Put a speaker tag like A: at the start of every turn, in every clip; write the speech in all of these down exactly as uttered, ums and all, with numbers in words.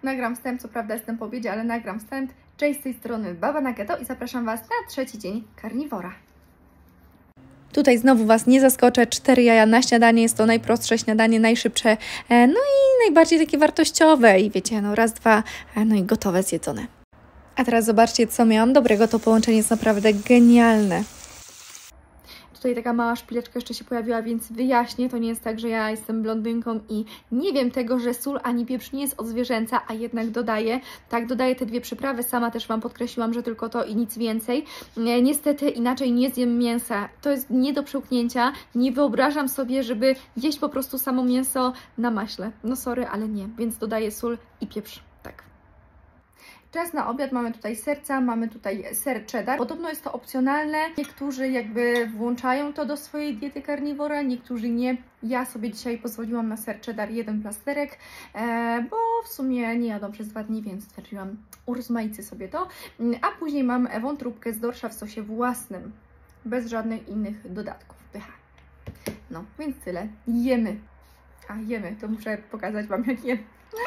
A: nagram wstęp, co prawda jestem po obiedzie, ale nagram wstęp. Cześć, z tej strony Baba Nuggetto i zapraszam Was na trzeci dzień karniwora. Tutaj znowu Was nie zaskoczę, cztery jaja na śniadanie, jest to najprostsze śniadanie, najszybsze, no i najbardziej takie wartościowe i wiecie, no raz, dwa, no i gotowe, zjedzone. A teraz zobaczcie, co miałam dobrego, to połączenie jest naprawdę genialne. Tutaj taka mała szpileczka jeszcze się pojawiła, więc wyjaśnię, to nie jest tak, że ja jestem blondynką i nie wiem tego, że sól ani pieprz nie jest od zwierzęca, a jednak dodaję. Tak, dodaję te dwie przyprawy, sama też Wam podkreśliłam, że tylko to i nic więcej. Niestety inaczej nie zjem mięsa, to jest nie do przełknięcia, nie wyobrażam sobie, żeby jeść po prostu samo mięso na maśle. No sorry, ale nie, więc dodaję sól i pieprz, tak. Czas na obiad, mamy tutaj serca, mamy tutaj ser cheddar. Podobno jest to opcjonalne, niektórzy jakby włączają to do swojej diety karniwora, niektórzy nie. Ja sobie dzisiaj pozwoliłam na ser cheddar, jeden plasterek, e, bo w sumie nie jadą przez dwa dni, więc stwierdziłam, urozmaicę sobie to. A później mam wątróbkę z dorsza w sosie własnym, bez żadnych innych dodatków. Pycha. No, więc tyle. Jemy. A, jemy, to muszę pokazać Wam, jak jem.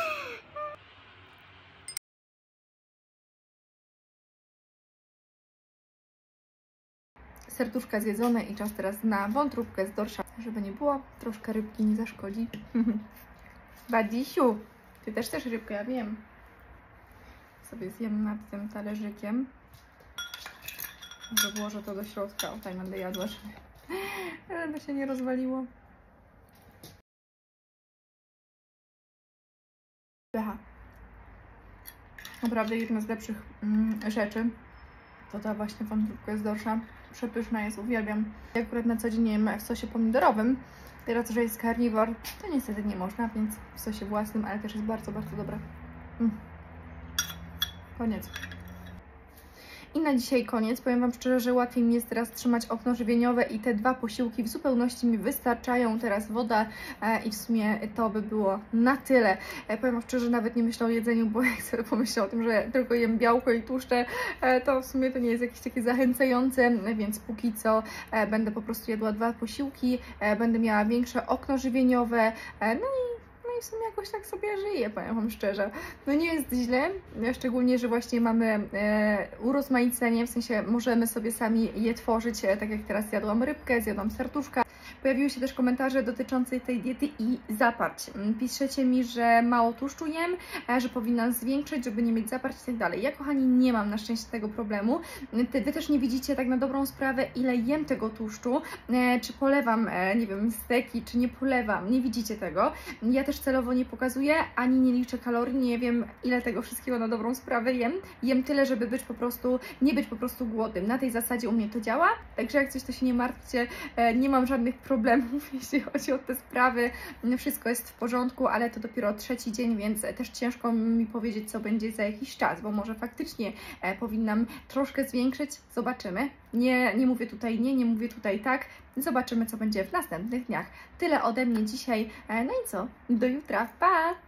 A: Serduszka zjedzone i czas teraz na wątróbkę z dorsza, żeby nie było, troszkę rybki nie zaszkodzi. Badzisiu, Ty też chcesz rybkę, ja wiem. Sobie zjem nad tym talerzykiem. Może włożę to do środka, o tutaj będę jadła, żeby się nie rozwaliło. Pycha. Naprawdę jedna z lepszych mm, rzeczy to ta właśnie wątróbka z dorsza. Przepyszna jest, uwielbiam. Ja akurat na co dzień jem w sosie pomidorowym. Teraz, że jest karniwor, to niestety nie można, więc w sosie własnym, ale też jest bardzo, bardzo dobra. Mm. Koniec. I na dzisiaj koniec. Powiem Wam szczerze, że łatwiej mi jest teraz trzymać okno żywieniowe i te dwa posiłki w zupełności mi wystarczają. Teraz woda e, i w sumie to by było na tyle. E, powiem Wam szczerze, nawet nie myślę o jedzeniu, bo jak sobie pomyślę o tym, że tylko jem białko i tłuszcze, e, to w sumie to nie jest jakieś takie zachęcające, więc póki co e, będę po prostu jadła dwa posiłki, e, będę miała większe okno żywieniowe, e, no i i w sumie jakoś tak sobie żyję, powiem Wam szczerze. No nie jest źle, szczególnie, że właśnie mamy e, urozmaicenie, w sensie możemy sobie sami je tworzyć, e, tak jak teraz zjadłam rybkę, zjadłam serduszka. Pojawiły się też komentarze dotyczące tej diety i zaparć. Piszecie mi, że mało tłuszczu jem, że powinnam zwiększyć, żeby nie mieć zaparć i tak dalej. Ja, kochani, nie mam na szczęście tego problemu. Wy też nie widzicie tak na dobrą sprawę, ile jem tego tłuszczu, czy polewam, nie wiem, steki, czy nie polewam. Nie widzicie tego. Ja też celowo nie pokazuję, ani nie liczę kalorii, nie wiem, ile tego wszystkiego na dobrą sprawę jem. Jem tyle, żeby być po prostu, nie być po prostu głodnym. Na tej zasadzie u mnie to działa, także jak coś, to się nie martwcie, nie mam żadnych problemów, jeśli chodzi o te sprawy. Wszystko jest w porządku, ale to dopiero trzeci dzień, więc też ciężko mi powiedzieć, co będzie za jakiś czas, bo może faktycznie e, powinnam troszkę zwiększyć. Zobaczymy. Nie, nie mówię tutaj nie, nie mówię tutaj tak. Zobaczymy, co będzie w następnych dniach. Tyle ode mnie dzisiaj. E, no i co? Do jutra. Pa!